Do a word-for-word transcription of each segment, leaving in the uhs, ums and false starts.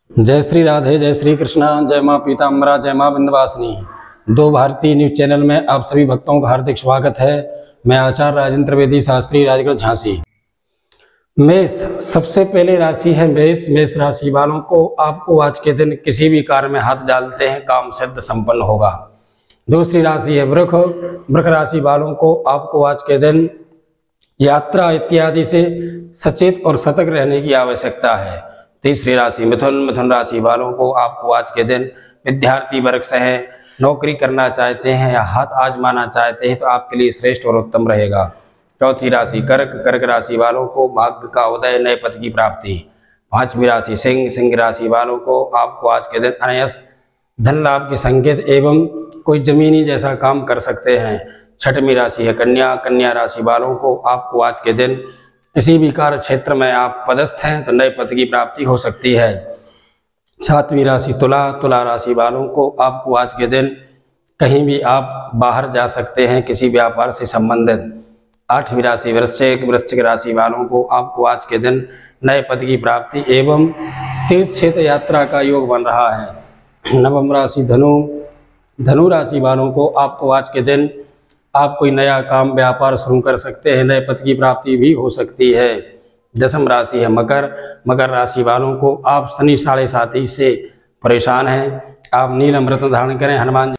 जय श्री राधे, जय श्री कृष्णा, जय माँ पीताम्बरा, जय माँ विंध्यवासिनी। दो भारती न्यूज चैनल में आप सभी भक्तों का हार्दिक स्वागत है। मैं आचार्य राजेंद्र वेदी, शास्त्री, राजगढ़, झांसी। मेष सबसे पहले राशि है मेष। मेष राशि वालों को आपको आज के दिन किसी भी कार्य में हाथ डालते हैं काम सिद्ध संपन्न होगा। दूसरी राशि है वृष। वृष राशि वालों को आपको आज के दिन यात्रा इत्यादि से सचेत और सतर्क रहने की आवश्यकता है। तीसरी राशि मिथुन। मिथुन राशि वालों को आपको आज के दिन विद्यार्थी वर्ग से है, नौकरी करना चाहते हैं या हाथ आजमाना चाहते हैं तो आपके लिए श्रेष्ठ और उत्तम रहेगा। चौथी राशि कर्क। कर्क राशि वालों को भाग्य का उदय, नए पद की प्राप्ति। पांचवी राशि सिंह। सिंह राशि वालों को आपको आज के दिन अनायास धन लाभ के संकेत एवं कोई जमीनी जैसा काम कर सकते हैं। छठवीं राशि है कन्या। कन्या राशि वालों को आपको आज के दिन किसी भी कार्य क्षेत्र में आप पदस्थ हैं तो नए पद की प्राप्ति हो सकती है। सातवीं राशि तुला। तुला राशि वालों को आपको आज के दिन कहीं भी आप बाहर जा सकते हैं किसी व्यापार से संबंधित। आठवीं राशि वृश्चिक। वृश्चिक राशि वालों को आपको आज के दिन नए पद की प्राप्ति एवं तीर्थ क्षेत्र यात्रा का योग बन रहा है। नवम राशि धनु। धनु राशि वालों को आपको आज के दिन आप कोई नया काम व्यापार शुरू कर सकते हैं, नए पद की प्राप्ति भी हो सकती है। दसम राशि है मकर। मकर राशि वालों को आप शनि साढ़े साथी से परेशान हैं, आप नील अमृत धारण करें। हनुमान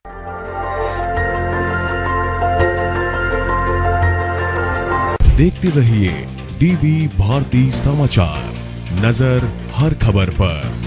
देखते रहिए डीबी भारती समाचार, नजर हर खबर पर।